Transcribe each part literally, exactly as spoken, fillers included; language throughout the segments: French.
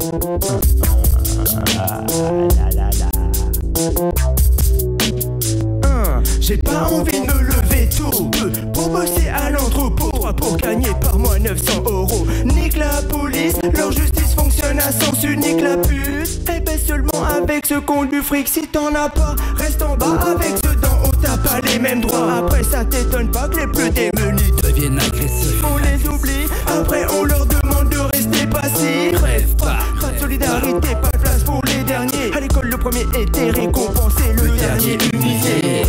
J'ai pas envie de me lever tôt pour bosser à l'entrepôt, pour gagner par mois neuf cents euros. Nique la police, leur justice fonctionne à sens unique. La pute, et baisse seulement avec ceux qui ont du fric. Si t'en as pas, reste en bas avec ceux d'en haut. T'as pas les mêmes droits. Après ça t'étonne pas que les plus démunis deviennent agressifs. On les oublie, après on leur demande de rester passifs. Crève pas, pas de solidarité, pas de place pour les derniers. À l'école le premier était récompensé, le, le dernier humilié.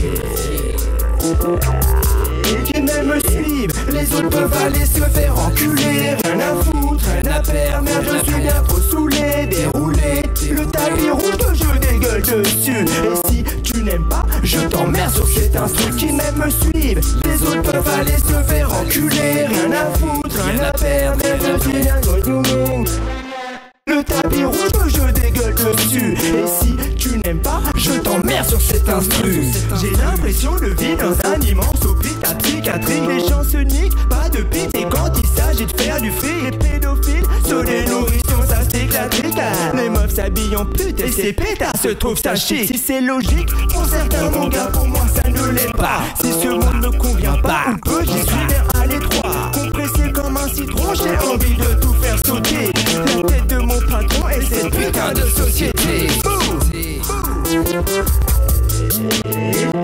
Qui même me suivent, les autres peuvent aller se faire enculer. Rien à foutre, rien à perdre, merde je suis bien trop saoulé. Déroulé, le tapis rouge que je dégueule dessus. Et si tu n'aimes pas, je t'emmerde sur cet instru. Qui même me suivent, les autres peuvent aller se faire enculer. Rien à foutre, rien à perdre, merde je suis bien trop saoulé. Le tapis rouge que je dégueule dessus. Et si tu n'aimes pas, je t'emmerde sur cet instru. J'ai l'impression de vivre dans un immense hôpital psychiatrique. Les gens se niquent, pas de pitié quand il s'agit de faire du fric. Les pédophiles sur les nourrissons, ça s'éclatrique. Les meufs s'habillent en pute et ces pétards se trouvent ça chic. Si c'est logique, pour certains mon gars, pour moi ça ne l'est pas. Si ce monde ne convient pas, ou peu, j'y suis vers à l'étroit. Compressé comme un citron, j'ai envie de tout faire sauter. La tête de mon patron et cette putain de société. Ouh. Ouh.